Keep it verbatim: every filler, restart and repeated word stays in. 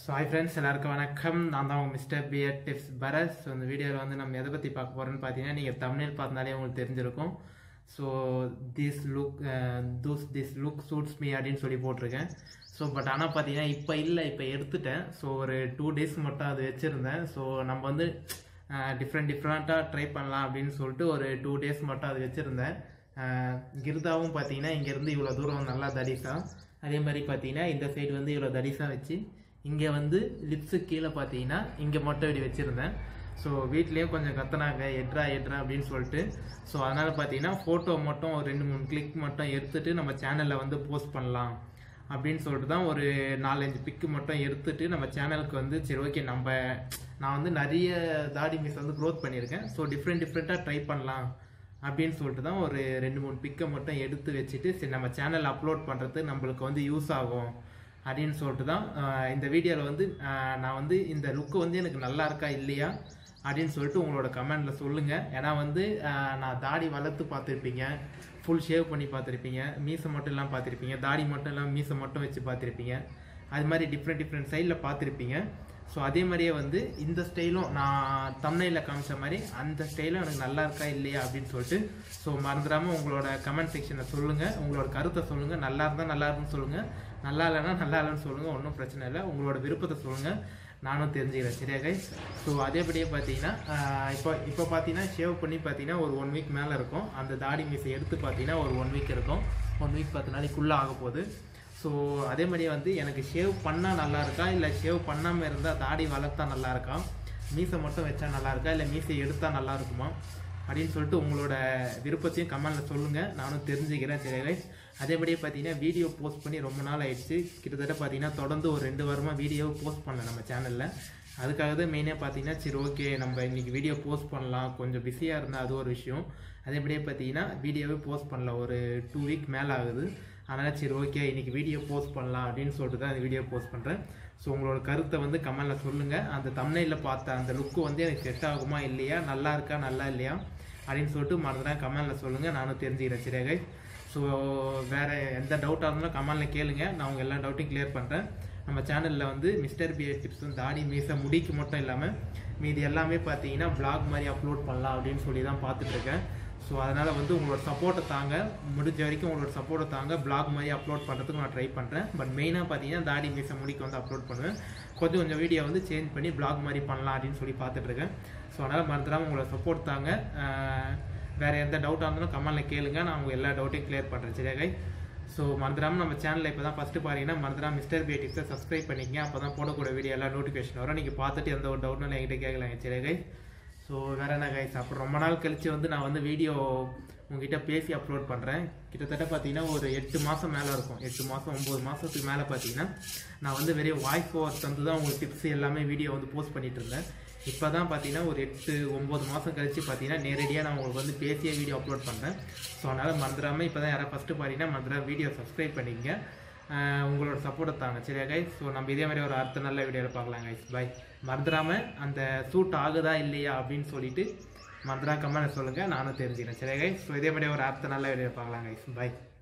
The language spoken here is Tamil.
ஸோ ஹாய் ஃப்ரெண்ட்ஸ், எல்லாருக்கும் வணக்கம். நான் தான் உங்கள் மிஸ்டர் பியர் டிப்ஸ் பரஸ். ஸோ இந்த வீடியோவில் வந்து நம்ம எதை பற்றி பார்க்க போகிறோன்னு பார்த்தீங்கன்னா, நீங்கள் தமிழில் பார்த்தாலே உங்களுக்கு தெரிஞ்சிருக்கும். So this look does this look suits me அப்படின்னு சொல்லி போட்டிருக்கேன். ஸோ பட் ஆனால் பார்த்தீங்கன்னா இப்போ இல்லை, இப்போ எடுத்துட்டேன். ஸோ ஒரு டூ டேஸ் மட்டும் அது வச்சுருந்தேன். ஸோ நம்ம வந்து டிஃப்ரெண்ட் டிஃப்ரெண்ட்டாக ட்ரை பண்ணலாம் அப்படின்னு சொல்லிட்டு ஒரு டூ டேஸ் மட்டும் அது வச்சுருந்தேன். கிருதாவும் பார்த்தீங்கன்னா இங்கேருந்து இவ்வளோ தூரம் நல்லா தடிசா, அதே மாதிரி பார்த்தீங்கன்னா இந்த சைடு வந்து இவ்வளோ தடிசா வச்சு, இங்கே வந்து லிப்ஸு கீழே பார்த்தீங்கன்னா இங்கே மட்டும் இப்படி வச்சுருந்தேன். ஸோ வீட்லேயும் கொஞ்சம் கத்துனாங்க எட்ரா எட்ரா அப்படின்னு சொல்லிட்டு. ஸோ அதனால் பார்த்தீங்கன்னா ஃபோட்டோ மட்டும் ஒரு ரெண்டு மூணு கிளிக் மட்டும் எடுத்துகிட்டு நம்ம சேனலில் வந்து போஸ்ட் பண்ணலாம் அப்படின்னு சொல்லிட்டு தான் ஒரு நாலஞ்சு பிக்கு மட்டும் எடுத்துகிட்டு நம்ம சேனலுக்கு வந்து சரி ஓகே, நம்ம நான் வந்து நிறைய தாடி மீஸ் வந்து க்ரோத் பண்ணியிருக்கேன். ஸோ டிஃப்ரெண்ட் டிஃப்ரெண்ட்டாக ட்ரை பண்ணலாம் அப்படின்னு சொல்லிட்டு தான் ஒரு ரெண்டு மூணு பிக்கை மட்டும் எடுத்து வச்சுட்டு சரி நம்ம சேனல் அப்லோட் பண்ணுறது நம்மளுக்கு வந்து யூஸ் ஆகும் அப்படின்னு சொல்லிட்டு தான் இந்த வீடியோவில் வந்து நான் வந்து இந்த லுக்கு வந்து எனக்கு நல்லா இருக்கா இல்லையா அப்படின்னு சொல்லிட்டு உங்களோட கமெண்டில் சொல்லுங்கள். ஏன்னா வந்து நான் தாடி வளர்த்து பார்த்துருப்பீங்க, ஃபுல் ஷேவ் பண்ணி பார்த்துருப்பீங்க, மீசை மட்டும் இல்லாமல் பார்த்துருப்பீங்க, தாடி மட்டும் இல்லாமல் மீசை மட்டும் வச்சு பார்த்துருப்பீங்க, அது மாதிரி டிஃப்ரெண்ட் டிஃப்ரெண்ட் சைடில் பார்த்துருப்பீங்க. ஸோ அதே மாதிரியே வந்து இந்த ஸ்டைலும் நான் தம்ப்நெயிலில் காமிச்ச மாதிரி அந்த ஸ்டைலும் எனக்கு நல்லா இருக்கா இல்லையா அப்படின்னு சொல்லிட்டு ஸோ மறந்துடாமல் உங்களோட கமெண்ட் செக்ஷனில் சொல்லுங்கள், உங்களோட கருத்தை சொல்லுங்கள். நல்லா இருந்தால் நல்லா இருக்குன்னு சொல்லுங்கள், நல்லா இல்லைன்னா நல்லா இல்லைன்னு சொல்லுங்கள், ஒன்றும் பிரச்சனை இல்லை. உங்களோட விருப்பத்தை சொல்லுங்கள், நானும் தெரிஞ்சுக்கிறேன். சரியா கைஸ்? ஸோ அதேபடியே பார்த்தீங்கன்னா இப்போ இப்போ பார்த்தீங்கன்னா ஷேவ் பண்ணி பார்த்தீங்கன்னா ஒரு ஒன் வீக் மேலே இருக்கும். அந்த தாடி மீசை எடுத்து பார்த்தீங்கன்னா ஒரு ஒன் வீக் இருக்கும். ஒன் வீக் பத்து நாளைக்குள்ளே ஆக போகுது. ஸோ அதே மாதிரி வந்து எனக்கு ஷேவ் பண்ணால் நல்லா இருக்கா இல்லை ஷேவ் பண்ணாமல் இருந்தால் தாடி வளர்த்தா நல்லா இருக்கா, மீசை மட்டும் வச்சா நல்லா இருக்கா இல்லை மீசை எடுத்தால் நல்லா இருக்குமா அப்படின்னு சொல்லிட்டு உங்களோட விருப்பத்தையும் கமெண்டில் சொல்லுங்கள், நானும் தெரிஞ்சுக்கிறேன். சரி கைஸ்? அதேபடியே பார்த்தீங்கன்னா வீடியோ போஸ்ட் பண்ணி ரொம்ப நாள் ஆயிடுச்சு. கிட்டத்தட்ட பார்த்தீங்கன்னா தொடர்ந்து ஒரு ரெண்டு வாரமாக வீடியோ போஸ்ட் பண்ணல நம்ம சேனலில். அதுக்காக தான் மெயினாக பார்த்தீங்கன்னா சரி ஓகே நம்ம இன்றைக்கி வீடியோ போஸ்ட் பண்ணலாம், கொஞ்சம் பிஸியாக இருந்தால் அது ஒரு விஷயம். அதேபடியே பார்த்தீங்கன்னா வீடியோவே போஸ்ட் பண்ணல, ஒரு டூ வீக் மேலே ஆகுது. அதனால் சரி ஓகே இன்றைக்கி வீடியோ போஸ்ட் பண்ணலாம் அப்படின்னு சொல்லிட்டு தான் இந்த வீடியோ போஸ்ட் பண்ணுறேன். ஸோ உங்களோட கருத்தை வந்து கமெண்டில் சொல்லுங்கள். அந்த தம்ப்நெயிலில் பார்த்த அந்த லுக்கு வந்து எனக்கு செட் ஆகுமா இல்லையா, நல்லா இருக்கா நல்லா இல்லையா அப்படின்னு சொல்லிட்டு மறந்துதான் கமெண்டில் சொல்லுங்கள், நானும் தெரிஞ்சுக்கிறேன். சரியா கைஸ்? ஸோ வேறு எந்த டவுட்டாக இருந்தாலும் கமெண்டில் கேளுங்க, நான் உங்கள் எல்லா டவுட்டையும் கிளியர் பண்ணுறேன். நம்ம சேனலில் வந்து மிஸ்டர் பியர் டிப்ஸ் தாடி மீசை முடிக்கு மட்டும் இல்லாமல் மீதி எல்லாமே பார்த்தீங்கன்னா பிளாக் மாதிரி அப்லோட் பண்ணலாம் அப்படின்னு சொல்லி தான் பார்த்துட்ருக்கேன். ஸோ அதனால் வந்து உங்களோட சப்போர்ட்டை தாங்க, முடிஞ்ச வரைக்கும் உங்களோட சப்போர்ட்டை தாங்க. பிளாக் மாதிரி அப்லோட் பண்ணுறதுக்கு நான் ட்ரை பண்ணுறேன். பட் மெயினாக பார்த்தீங்கன்னா தாடி மீசை முடிக்கு வந்து அப்லோட் பண்ணுவேன். கொஞ்சம் கொஞ்சம் வீடியோ வந்து சேஞ்ச் பண்ணி பிளாக் மாதிரி பண்ணலாம் அப்படின்னு சொல்லி பார்த்துட்ருக்கேன். ஸோ அதனால் மறந்துடாமல் உங்களோட சப்போர்ட் தாங்க. வேறு எந்த டவுட்டாக இருந்தாலும் கமெண்டில் கேளுங்க, நான் உங்கள் எல்லா டவுட்டையும் கிளியர் பண்ணுறேன். சரியா கை? ஸோ மறந்துடாமல் நம்ம சேனலில் இப்போ தான் ஃபஸ்ட்டு பாருங்கன்னா மறந்துடாமல் மிஸ்டர் பியர் டிப்ஸை சப்ஸ்கிரைப் பண்ணிக்கங்க. அப்போ தான் போடக்கூடிய வீடியோ எல்லாம் நோட்டிஃபிகேஷன் வரும். நீங்கள் பார்த்துட்டு எந்த ஒரு டவுட்னாலும் என்கிட்ட கேட்கலாங்க. சரியா கை? ஸோ வேறு என்ன கைஸ், அப்புறம் ரொம்ப நாள் கழித்து வந்து நான் வந்து வீடியோ உங்ககிட்ட பேசி அப்லோட் பண்ணுறேன். கிட்டத்தட்ட பார்த்தீங்கன்னா ஒரு எட்டு மாதம் மேலே இருக்கும், எட்டு மாதம் ஒம்பது மாதத்துக்கு மேலே பார்த்தீங்கன்னா நான் வந்து வெறும் வாய்ஸ் ஓவர் தந்து தான் உங்களுக்கு டிப்ஸ் எல்லாமே வீடியோ வந்து போஸ்ட் பண்ணிகிட்டு இருந்தேன். இப்போ தான் பார்த்தீங்கன்னா ஒரு எட்டு ஒம்பது மாதம் கழித்து பார்த்தீங்கன்னா நேரடியாக நான் உங்களுக்கு வந்து பேசிய வீடியோ அப்லோட் பண்ணுறேன். ஸோ அதனால் மறந்துடாமல் இப்போ தான் யாராவது ஃபஸ்ட்டு பார்த்தீங்கன்னா மறந்துடாம வீடியோ சப்ஸ்கிரைப் பண்ணிக்கங்க, உங்களோட சப்போர்ட்டை தாங்க. சரியா கைஸ்? ஸோ நம்ம இதே மாதிரி ஒரு அடுத்த நல்ல வீடியோவில் பார்க்கலாம் கைஸ். பை. மறந்துடாமல் அந்த சூட் ஆகுதா இல்லையா அப்படின்னு சொல்லிட்டு மறந்துடாம கமெண்ட் சொல்லுங்கள், நானும் தெரிஞ்சுக்கிறேன். சரியா கைஸ்? ஸோ இதே மாதிரி ஒரு அடுத்த நல்ல வீடியோவில் பார்க்கலாம் கைஸ். பை.